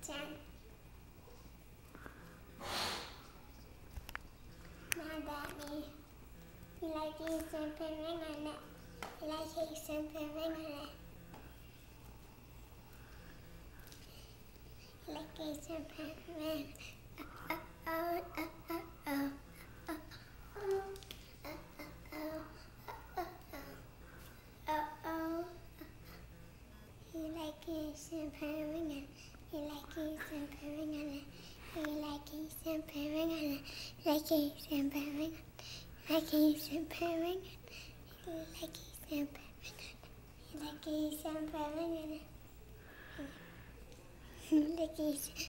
Jen. Mad at me. You like these simple ring on it. You like these simple ring on it. You like these simple ring. Oh, oh, oh, oh, oh. You like it, simple ring it. You like it, simple ring on it. You like it, simple ring on it. You like it, simple ring. You like it, simple ring. You like it, simple ring. You like it, simple ring on it. You like it,